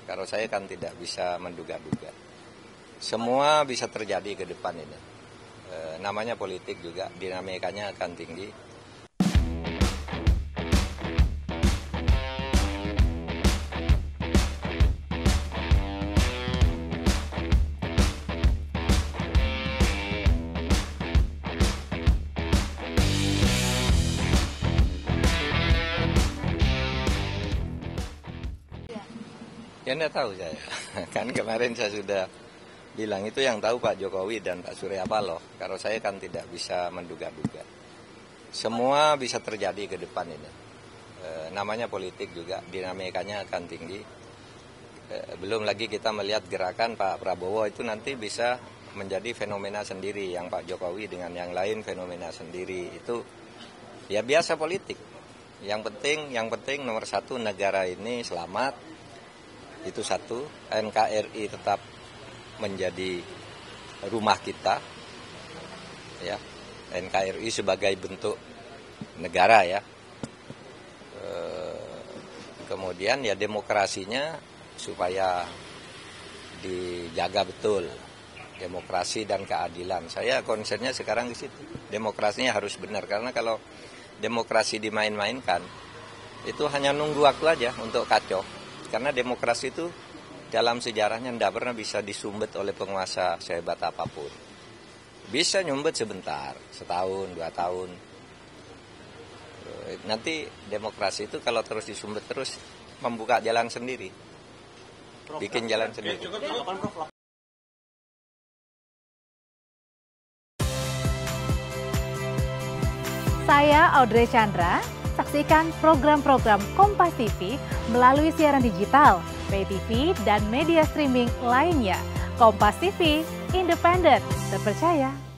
Kalau saya kan tidak bisa menduga-duga. Semua bisa terjadi ke depan ini. Namanya politik juga, dinamikanya akan tinggi. Ya enggak tahu saya, kan kemarin saya sudah bilang itu yang tahu Pak Jokowi dan Pak Surya Paloh. Kalau saya kan tidak bisa menduga-duga. Semua bisa terjadi ke depan ini. Namanya politik juga, dinamikanya akan tinggi. Belum lagi kita melihat gerakan Pak Prabowo itu nanti bisa menjadi fenomena sendiri. Yang Pak Jokowi dengan yang lain fenomena sendiri. Itu ya biasa politik. Yang penting nomor satu negara ini selamat. Itu satu, NKRI tetap menjadi rumah kita, ya. NKRI sebagai bentuk negara, ya. Kemudian ya demokrasinya supaya dijaga betul, demokrasi dan keadilan. Saya concernnya sekarang di situ. Demokrasinya harus benar, karena kalau demokrasi dimain-mainkan, itu hanya nunggu waktu aja untuk kacau. Karena demokrasi itu dalam sejarahnya tidak pernah bisa disumbet oleh penguasa sehebat apapun. Bisa nyumbet sebentar, setahun, 2 tahun. Nanti demokrasi itu kalau terus disumbet terus membuka jalan sendiri. Bikin jalan sendiri. Saya Audrey Chandra. Saksikan program-program Kompas TV melalui siaran digital, pay TV, dan media streaming lainnya. Kompas TV, independen, terpercaya.